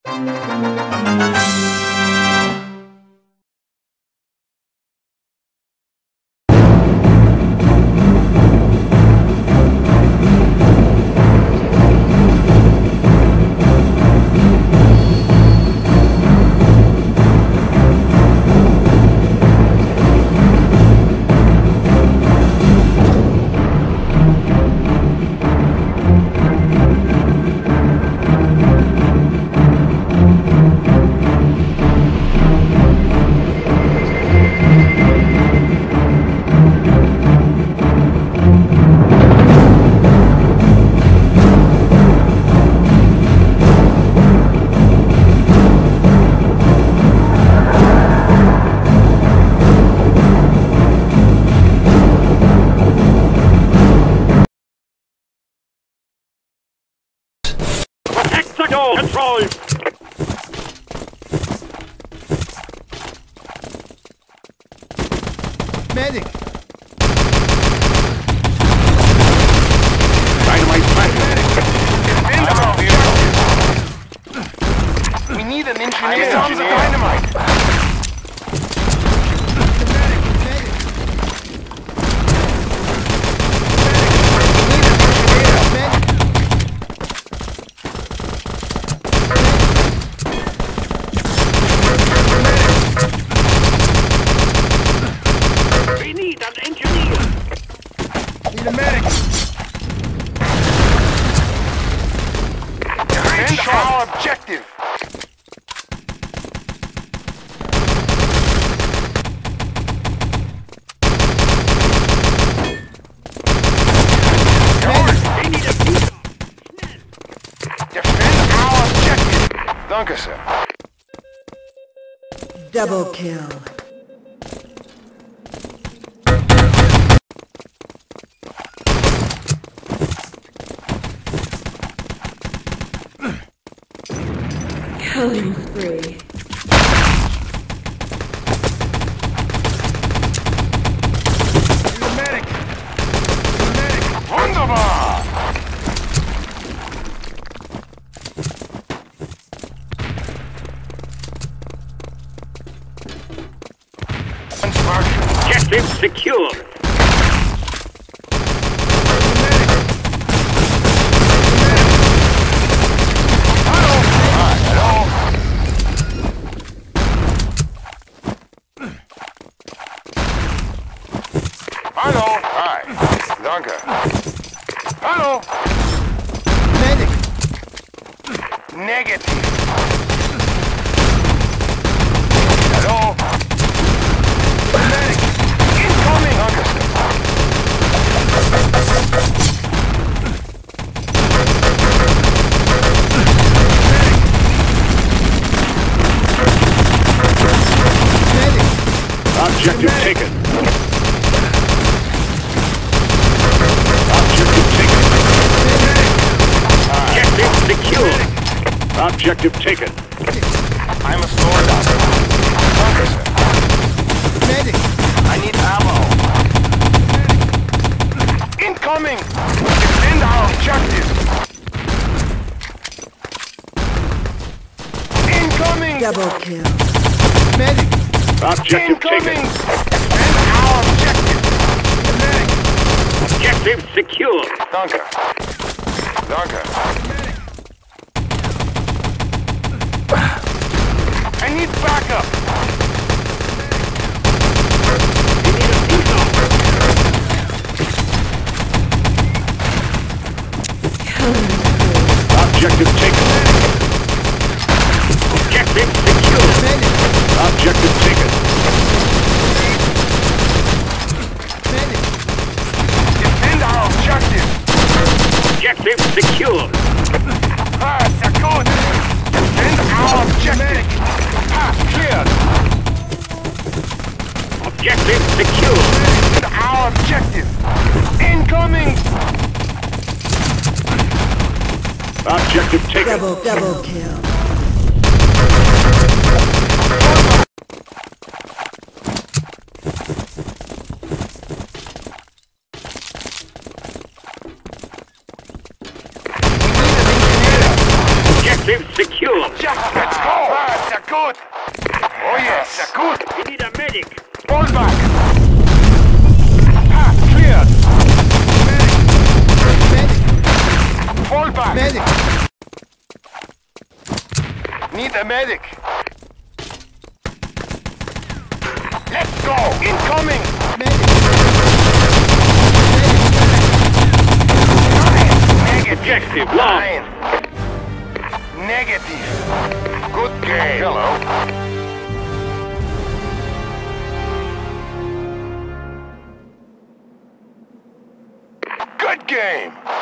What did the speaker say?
Control! Medic! Dynamite planted. We need an engineer. Dynamite. Danke, sir. Double kill. Killing spree. Medic! Wunderbar! Objective secure. Hallo! Hi. Danke. Hallo! Medic! Negative. Hallo! Medic! Incoming! Danke, sir. Medic! Objective taken. Objective taken. Objective secure. Objective taken. I'm a sword doctor. Danke, sir. Medic! I need ammo. Incoming! Defend our objective. Incoming! Double kill. Medic! Objective taken. Incoming! Defend our objective. Medic! Objective secure. Danke. Danke. I need backup. Objective taken. Objective secure. Objective taken. Medic! Defend our objective. Objective secure. Ah, second. Defend our objective. Path cleared. Objective secure. Defend our objective. Incoming. Objective taken. Double kill. Objective secure. secured. Let's go! Sehr gut! Oh yes, sehr gut! We need a medic. Fall back! Path cleared! Medic! Fall back! Medic! Need a medic! Let's go! Incoming! Medic! Objective lost. Nine. Negative. Good game. Hello. Good game.